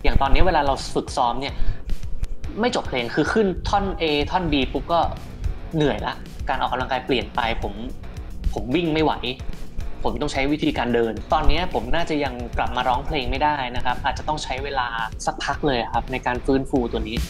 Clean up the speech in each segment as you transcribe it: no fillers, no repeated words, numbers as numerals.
อย่างตอนนี้เวลาเราฝึกซ้อมเนี่ยไม่จบเพลงคือขึ้นท่อน A ท่อน B ปุ๊บก็เหนื่อยละการออกกำลังกายเปลี่ยนไปผมวิ่งไม่ไหวผมต้องใช้วิธีการเดินตอนนี้ผมน่าจะยังกลับมาร้องเพลงไม่ได้นะครับอาจจะต้องใช้เวลาสักพักเลยครับในการฟื้นฟูตัวนี้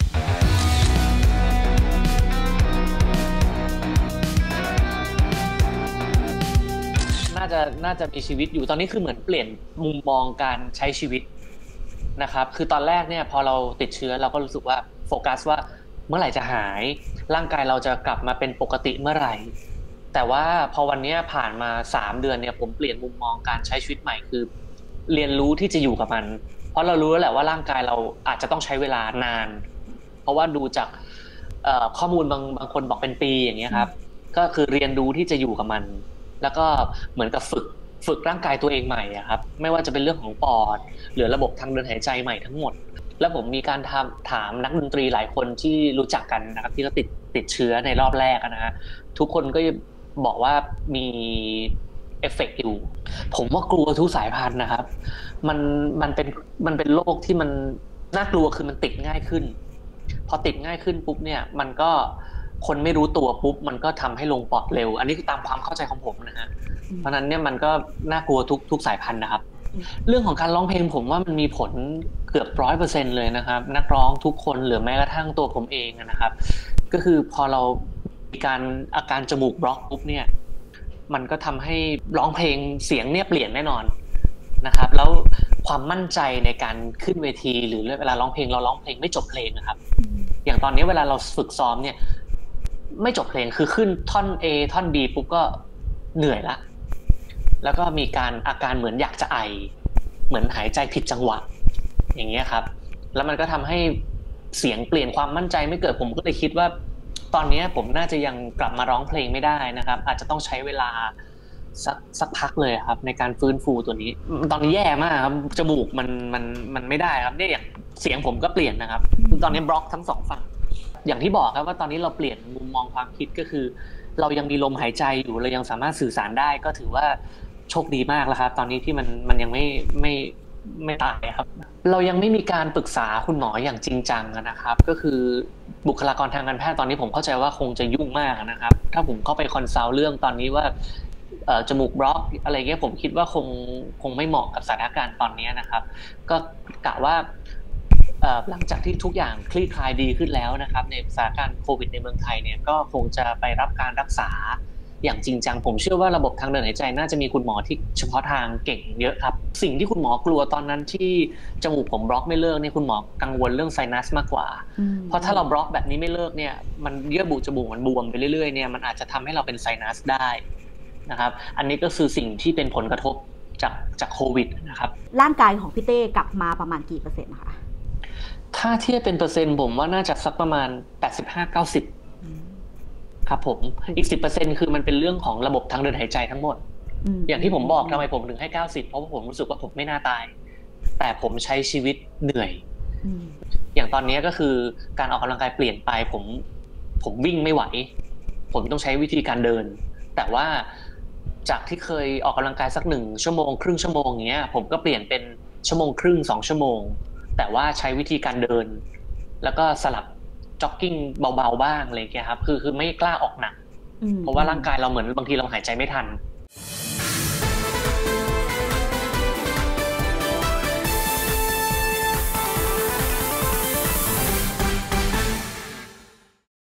น่าจะมีชีวิตอยู่ตอนนี้คือเหมือนเปลี่ยนมุมมองการใช้ชีวิตนะครับคือตอนแรกเนี่ยพอเราติดเชื้อเราก็รู้สึกว่าโฟกัสว่าเมื่อไหร่จะหายร่างกายเราจะกลับมาเป็นปกติเมื่อไหร่แต่ว่าพอวันนี้ผ่านมา3 เดือนเนี่ยผมเปลี่ยนมุมมองการใช้ชีวิตใหม่คือเรียนรู้ที่จะอยู่กับมันเพราะเรารู้แล้วแหละว่าร่างกายเราอาจจะต้องใช้เวลานานเพราะว่าดูจากข้อมูลบางคนบอกเป็นปีอย่างเงี้ยครับก็คือเรียนรู้ที่จะอยู่กับมันแล้วก็เหมือนกับฝึกร่างกายตัวเองใหม่อะครับไม่ว่าจะเป็นเรื่องของปอดหรือระบบทางเดินหายใจใหม่ทั้งหมดแล้วผมมีการถามนักดนตรีหลายคนที่รู้จักกันนะครับที่เขาติดเชื้อในรอบแรกนะฮะทุกคนก็บอกว่ามีเอฟเฟกต์อยู่ผมว่ากลัวทุกสายพันธุ์นะครับมันมันเป็นโรคที่มันน่ากลัวคือมันติดง่ายขึ้นพอติดง่ายขึ้นปุ๊บเนี่ยมันก็คนไม่รู้ตัวปุ๊บมันก็ทำให้ลงปอดเร็วอันนี้คือตามความเข้าใจของผมนะฮะเพราะนั้นเนี่ยมันก็น่ากลัวทุกสายพันธุ์นะครับเรื่องของการร้องเพลงผมว่ามันมีผลเกือบ100%เลยนะครับนักร้องทุกคนหรือแม้กระทั่งตัวผมเองนะครับก็คือพอเรามีอาการจมูกบล็อกปุ๊บเนี่ยมันก็ทำให้ร้องเพลงเสียงเนี่ยเปลี่ยนแน่นอนนะครับแล้วความมั่นใจในการขึ้นเวทีหรือเวลาร้องเพลงเราร้องเพลงไม่จบเพลงนะครับอย่างตอนนี้เวลาเราฝึกซ้อมเนี่ยไม่จบเพลงคือขึ้นท่อน A ท่อน B ปุ๊บก็เหนื่อยละแล้วก็มีอาการเหมือนอยากจะไอเหมือนหายใจผิดจังหวะอย่างเงี้ยครับแล้วมันก็ทำให้เสียงเปลี่ยนความมั่นใจไม่เกิดผมก็เลยคิดว่าตอนนี้ผมน่าจะยังกลับมาร้องเพลงไม่ได้นะครับอาจจะต้องใช้เวลาสักพักเลยครับในการฟื้นฟูตัวนี้ตอนนี้แย่มากครับจมูกมันไม่ได้ครับเนี่ยอย่างเสียงผมก็เปลี่ยนนะครับตอนนี้บล็อกทั้งสองฝั่งอย่างที่บอกครับว่าตอนนี้เราเปลี่ยนมุมมองความคิดก็คือเรายังมีลมหายใจอยู่เรายังสามารถสื่อสารได้ก็ถือว่าโชคดีมากแล้วครับตอนนี้ที่มันยังไม่ตายครับเรายังไม่มีการปรึกษาคุณหมออย่างจริงจังนะครับก็คือบุคลากรทางการแพทย์ตอนนี้ผมเข้าใจว่าคงจะยุ่งมากนะครับถ้าผมเข้าไปคอนซัลท์เรื่องตอนนี้ว่าจมูกบล็อกอะไรเงี้ยผมคิดว่าคงไม่เหมาะกับสถานการณ์ตอนนี้นะครับก็กะว่าหลังจากที่ทุกอย่างคลี่คลายดีขึ้นแล้วนะครับในสถานการณ์โควิดในเมืองไทยเนี่ยก็คงจะไปรับการรักษาอย่างจริงจังผมเชื่อว่าระบบทางเดินหายใจน่าจะมีคุณหมอที่เฉพาะทางเก่งเยอะครับสิ่งที่คุณหมอกลัวตอนนั้นที่จมูกผมบล็อกไม่เลิกเนี่ยคุณหมอกังวลเรื่องไซนัสมากกว่าเพราะถ้าเราบล็อกแบบนี้ไม่เลิกเนี่ยมันเยื่อบุจมูกมันบวมไปเรื่อยๆเนี่ยมันอาจจะทำให้เราเป็นไซนัสได้นะครับอันนี้ก็คือสิ่งที่เป็นผลกระทบจากโควิดนะครับร่างกายของพี่เต้กลับมาประมาณกี่เปอร์เซ็นต์คะถ้าเทียบเป็นเปอร์เซ็นต์ผมว่าน่าจะสักประมาณ85-90ครับผมอีก10%คือมันเป็นเรื่องของระบบทางเดินหายใจทั้งหมดอย่างที่ผมบอกทำไมผมถึงให้90เพราะว่าผมรู้สึกว่าผมไม่น่าตายแต่ผมใช้ชีวิตเหนื่อยอย่างตอนนี้ก็คือการออกกำลังกายเปลี่ยนไปผมวิ่งไม่ไหวผมต้องใช้วิธีการเดินแต่ว่าจากที่เคยออกกำลังกายสัก1 ชั่วโมงครึ่งชั่วโมงเงี้ยผมก็เปลี่ยนเป็น1 ชั่วโมงครึ่ง2 ชั่วโมงแต่ว่าใช้วิธีการเดินแล้วก็สลับจ็อกกิ้งเบาๆบ้างอะไรอย่างเงี้ยครับคือไม่กล้าออกหนักเพราะว่าร่างกายเราเหมือนบางทีเราหายใจไม่ทัน